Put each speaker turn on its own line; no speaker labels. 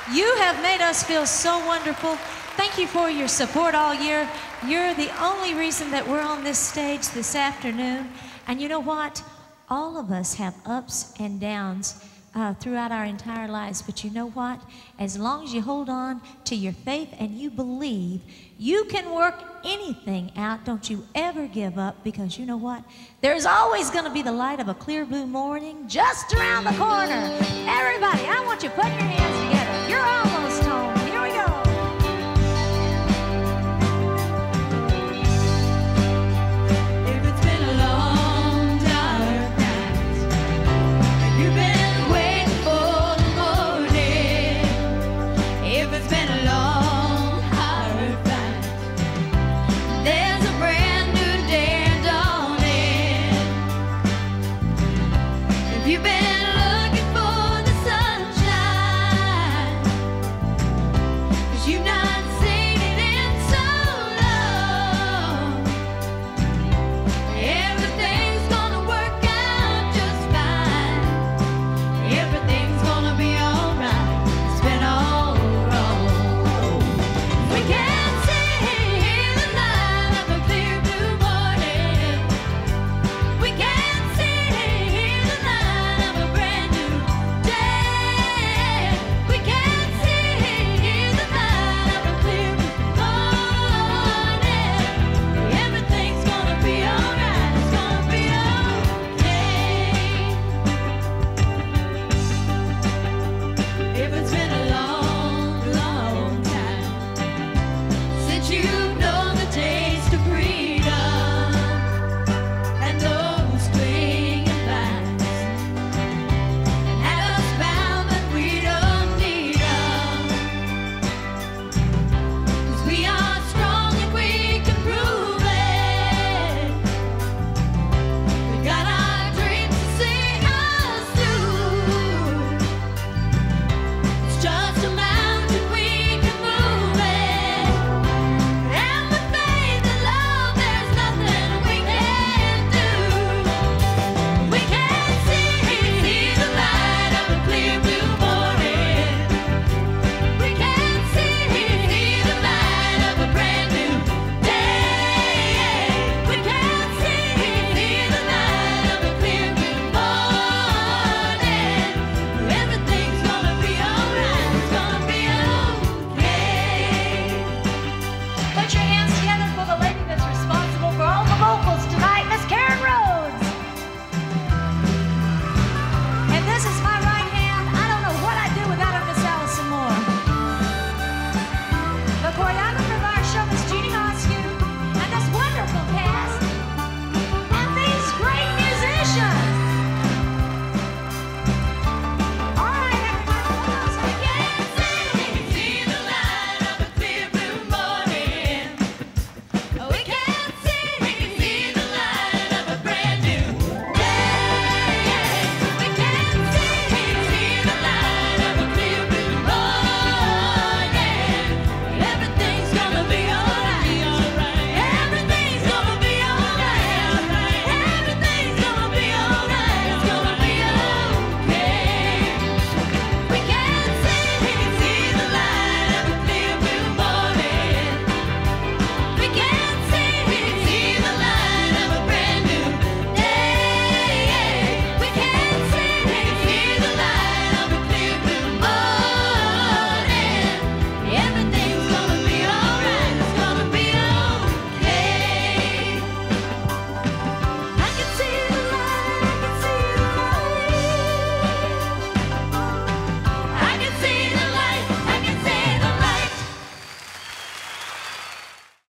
You have made us feel so wonderful. Thank you for your support all year. You're the only reason that we're on this stage this afternoon. And you know what? All of us have ups and downs throughout our entire lives. But you know what? As long as you hold on to your faith and you believe, you can work anything out. Don't you ever give up, because you know what? There's always going to be the light of a clear blue morning just around the corner.